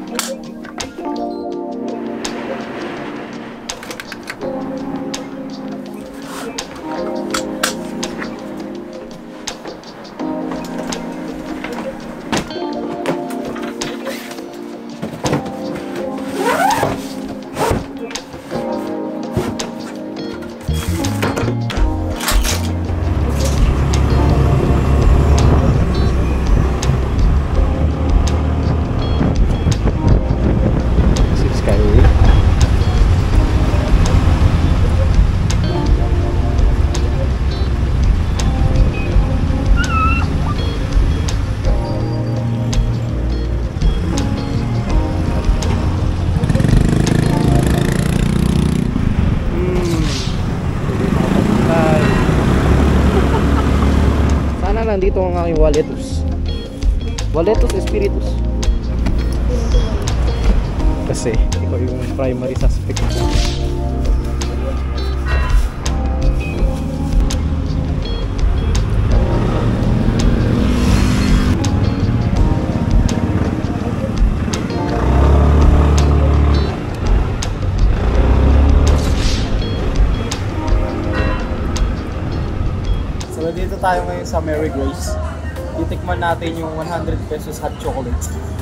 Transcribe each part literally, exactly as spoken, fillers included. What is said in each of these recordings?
Nandito ang aking Walletus Walletus Espiritus kasi ikaw yung primary suspect. So dito tayo ngayon sa Mary Grace. Titikman natin yung one hundred pesos hot chocolate.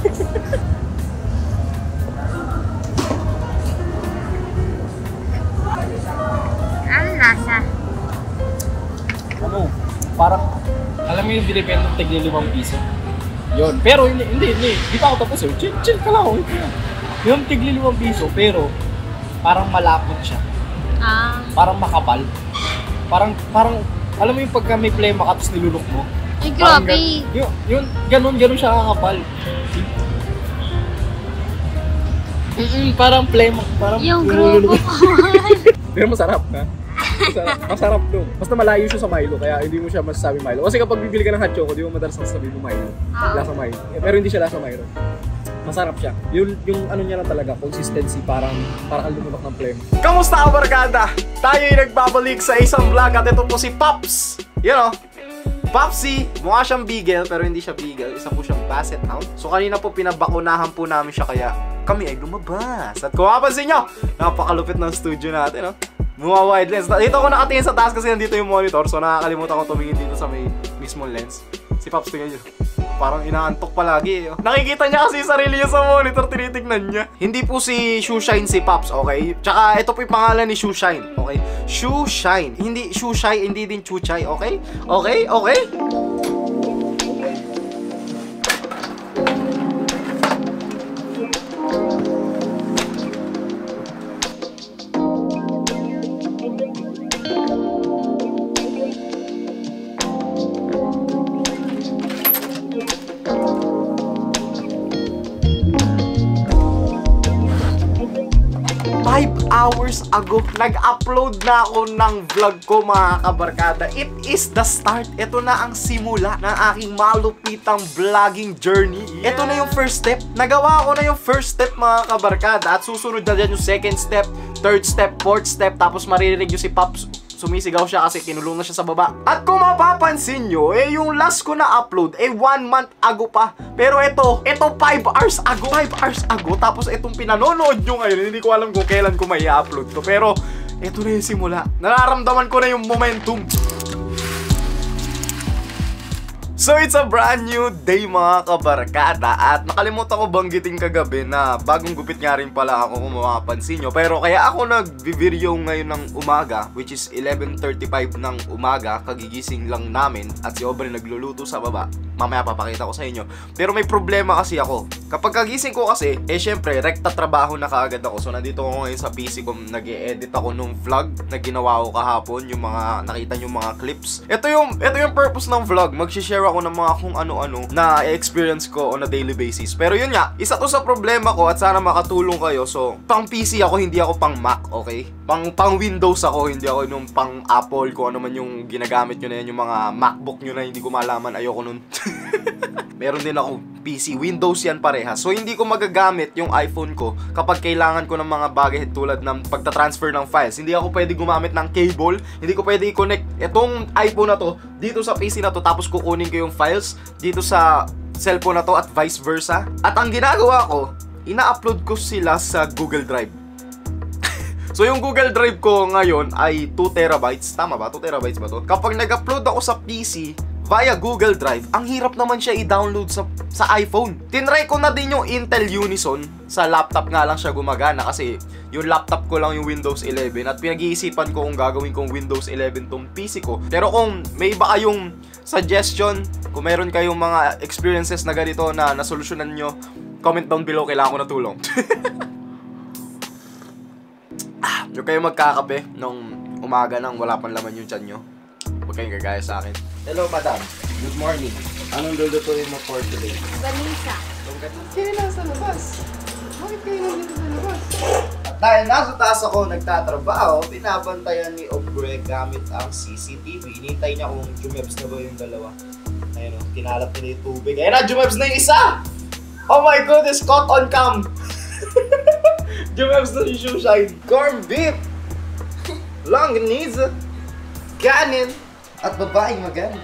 Ang lasa. Ano? Parang, alam mo yung binibenta ng tigli limang piso? Yun. Pero hindi, hindi, hindi. Di pa ako tapos eh. Chill, chill ka lang. Yung tigli limang piso, pero parang malapot siya. Ah. Parang makapal. Parang, parang, alam mo yung pagka may plema ka tapos nilunok mo? Ay, grabe. Yun, yun, ganun, ganun siya kakapal. Mm-mm, parang plema, parang yung grupo ko. Pero masarap ha? Masarap, masarap to. Basta malayo siya sa Milo, kaya hindi mo siya masasabi Milo. Kasi kapag bibili ka ng hot choco, di mo madalas masasabi mo Milo. Lasa Milo. Eh, pero hindi siya lasa Milo. Masarap siya. Yung, yung ano niya lang talaga, consistency, parang parang lumulok ng flame. Kamusta ka, barkada? Tayo'y nagbabalik sa isang vlog at ito po si Pops. You know, Popsy, mukha siyang beagle pero hindi siya beagle. Isa po siyang basset hound. So kanina po pinabakunahan po namin siya kaya kami ay lumabas. At kung mapapansin nyo, napakalupit ng studio natin, no? Mga wide lens. Dito ako nakatingin sa taas kasi nandito yung monitor. So nakakalimutan ko tumingin dito sa may mismong lens. Si Pops, tingnan nyo. Parang inaantok palagi eh. Nakikita niya kasi sarili niya sa monitor, tinitignan niya. Hindi po si Shoeshine si Pops, okay? Tsaka ito po yung pangalan ni Shoeshine, okay? Shoeshine. Hindi Shoeshine, hindi din Chuchay, okay? Okay? Okay? five hours ago, nag-upload na ako ng vlog ko, mga kabarkada. It is the start. Ito na ang simula ng aking malupitang vlogging journey. Yeah. Ito na yung first step. Nagawa ko na yung first step, mga kabarkada. At susunod na dyan yung second step, third step, fourth step. Tapos maririnig yung si Pops. Sumisigaw siya kasi kinulong na siya sa baba. At kung mapapansin nyo, eh yung last ko na upload, eh one month ago pa. Pero ito, ito five hours ago. five hours ago. Tapos itong pinanonood nyo ngayon, hindi ko alam kung kailan ko may i-upload to. Pero ito na yung simula. Nararamdaman ko na yung momentum. So it's a brand new day, mga kabarkada. At nakalimutan ko banggitin kagabi na bagong gupit nga rin pala ako, kung mapapansin nyo. Pero kaya ako nag-video ngayon ng umaga, which is eleven thirty-five ng umaga. Kagigising lang namin at si Aubrey nagluluto sa baba. Mamaya papakita ko sa inyo. Pero may problema kasi ako. Kapag kagising ko kasi, eh syempre, rekta trabaho na kaagad ako. So nandito ako ngayon sa P C ko, nag-e-edit ako nung vlog na ginawa ko kahapon. Yung mga, nakita nyo mga clips. Ito yung, ito yung purpose ng vlog. Mag-share ako ng mga kung ano-ano na experience ko on a daily basis. Pero yun nga, isa to sa problema ko at sana makatulong kayo. So, pang P C ako, hindi ako pang Mac, okay? Pang, pang Windows ako, hindi ako yung pang Apple. Kung ano man yung ginagamit nyo na yan, yung mga MacBook nyo na hindi ko malaman, ayoko nun. Meron din ako P C, Windows yan parehas. So hindi ko magagamit yung iPhone ko kapag kailangan ko ng mga bagay tulad ng pagta-transfer ng files. Hindi ako pwede gumamit ng cable, hindi ko pwede i-connect itong iPhone na to dito sa P C na to tapos kukunin ko yung files dito sa cellphone na to at vice versa. At ang ginagawa ko, ina-upload ko sila sa Google Drive. So yung Google Drive ko ngayon ay two terabytes. Tama ba? two terabytes ba to? Kapag nag-upload ako sa P C via Google Drive, ang hirap naman siya i-download sa, sa iPhone. Tinry ko na din yung Intel Unison. Sa laptop nga lang siya gumagana kasi yung laptop ko lang yung Windows eleven at pinag-iisipan ko kung gagawin kong Windows eleven tong P C ko. Pero kung may iba kayong suggestion, kung meron kayong mga experiences na ganito na nasolusyonan nyo, comment down below, kailangan ko na tulong. Ah, huwag kayong magkakape nung umaga nang wala pang laman yung tiyan nyo. Huwag kayong gagaya sa akin. Hello, madam. Good morning. Anong lulutuin mo for today? Banisa. Kayo nasa labas. Bakit kayo nandito sa labas? At dahil nasa taas ako nagtatrabaho, binabantayan ni Obre gamit ang C C T V. Inintay niya kung jumebs na ba yung dalawa. Ayun o, kinalap nila yung tubig. Ayun na, jumebs na yung isa! Oh my goodness, caught on cam! Jumebs na yung shoe shine. Corn beef! Longganisa! Kanin! At babaeng maganda.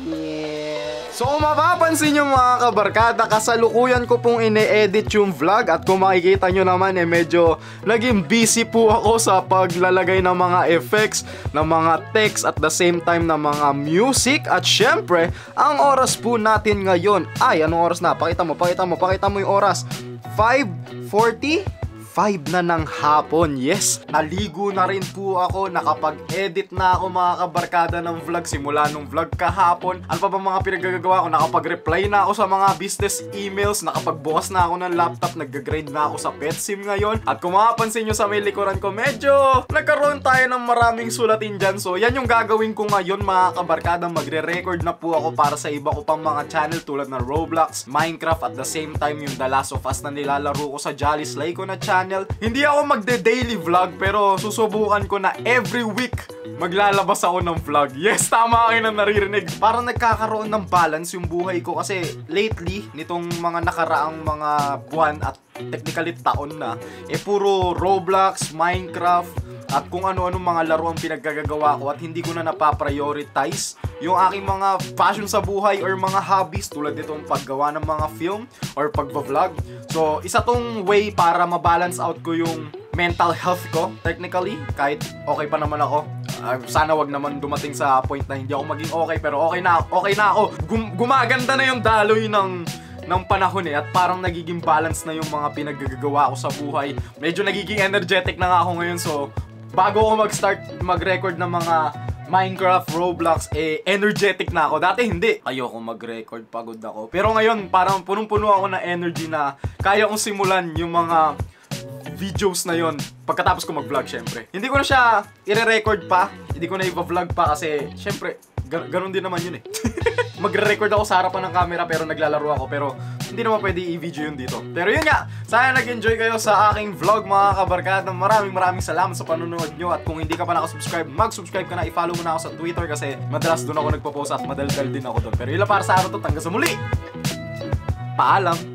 Yeah. So kung mapapansin nyo mga kabarkada, kasalukuyan ko pong ine-edit yung vlog. At kung makikita nyo naman eh medyo naging busy po ako sa paglalagay ng mga effects, ng mga text, at the same time ng mga music. At syempre, ang oras po natin ngayon ay, anong oras na? Pakita mo, pakita mo, pakita mo yung oras. five forty? five na ng hapon, yes. Naligo na rin po ako, nakapag-edit na ako mga kabarkada ng vlog simula nung vlog kahapon. Ano pa ba mga pinagagagawa ko? Nakapag-reply na ako sa mga business emails, nakapagbukas na ako ng laptop, nag-grade na ako sa PetSim ngayon. At kung mapapansin nyo sa may likuran ko, medyo nagkaroon tayo ng maraming sulatin dyan. So yan yung gagawin ko ngayon mga kabarkada, magre-record na po ako para sa iba ko pang mga channel tulad ng Roblox, Minecraft, at the same time yung The Last of Us na nilalaro ko sa Jolly Slay ko na channel. Hindi ako magde-daily vlog pero susubukan ko na every week maglalabas ako ng vlog. Yes, tama kayo na naririnig. Parang nagkakaroon ng balance yung buhay ko kasi lately, nitong mga nakaraang mga buwan at technically taon na, eh puro Roblox, Minecraft, at kung ano-ano mga laro ang pinaggagawa ko at hindi ko na napaprioritize yung aking mga passion sa buhay or mga hobbies tulad nitong paggawa ng mga film or pagva-vlog. So, isa tong way para mabalance out ko yung mental health ko technically, kahit okay pa naman ako. Uh, sana wag naman dumating sa point na hindi ako maging okay, pero okay na, okay na ako. Gum- gumaganda na yung daloy ng ng panahon eh, at parang nagiging balance na yung mga pinaggagawa ko sa buhay. Medyo nagiging energetic na nga ako ngayon, so bago ako mag-start mag-record ng mga Minecraft, Roblox, eh, energetic na ako. Dati hindi. Ayoko mag-record, pagod ako. Pero ngayon, parang punong-puno ako ng energy na kaya kong simulan yung mga videos na yon pagkatapos ko mag-vlog, syempre. Hindi ko na siya i-record pa, hindi ko na i-vlog pa kasi, syempre, gan ganun din naman yun eh. Magre-record ako sa harapan ng camera pero naglalaro ako, pero hindi naman pwede i-video yun dito. Pero yun nga, sana nag-enjoy kayo sa aking vlog mga kabarkada. Maraming maraming salamat sa panonood nyo. At kung hindi ka pa nakasubscribe, mag-subscribe ka na. I-follow mo na ako sa Twitter kasi madalas doon ako nagpo-post at madaldal din ako doon. Pero yun lang para sa araw to, hanggang sa muli! Paalam!